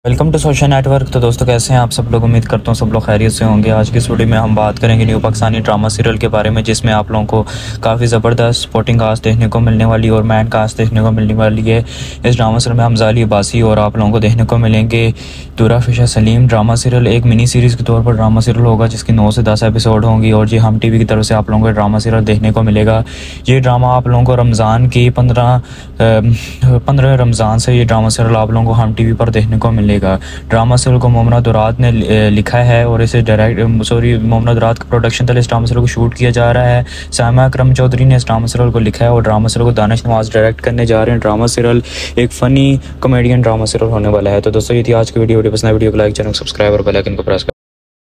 Welcome to social network. तो दोस्तों कैसे हैं आप सब लोग। उम्मीद करता हूँ सब लोग खैरियत से होंगे। आज की इस वीडियो में हम बात करेंगे न्यू पाकिस्तानी ड्रामा सीरियल के बारे में, जिसमें आप लोगों को काफ़ी ज़बरदस्त स्पोर्टिंग कास्ट देखने को मिलने वाली और मैन कास्ट देखने को मिलने वाली है। इस ड्रामा सीरियल में हमजा अली अब्बासी और आप लोगों को देखने को मिलेंगे दुरा फिशा सलीम। ड्रामा सीरियल एक मिनी सीरीज़ के तौर पर ड्रामा सीरियल होगा, जिसकी 9 से 10 एपिसोड होंगी और जी हम टीवी की तरफ से आप लोगों को ड्रामा सीरियल देखने को मिलेगा। ये ड्रामा आप लोगों को रमज़ान की 15 रमज़ान से ये ड्रामा सीरियल आप लोगों को हम टीवी पर देखने को मिलेगा। ड्रामा सीरियल को मोमना दुरात ने लिखा है और इसे मोमना दुरात का प्रोडक्शन तले इस ड्रामा सीरियल को शूट किया जा रहा है। सामा अकरम चौधरी ने इस ड्रामा सीरियल को लिखा है और ड्रामा सीरियल को दानिश नवाज डायरेक्ट करने जा रहे हैं। ड्रामा सीरियल एक फ़नी कॉमेडियन ड्रामा सीरियल होने वाला है। तो दोस्तों ये थी आज की वीडियो पसंद है वीडियो को लाइक, चैनल सब्सक्राइब और बेल आइकन को प्रेस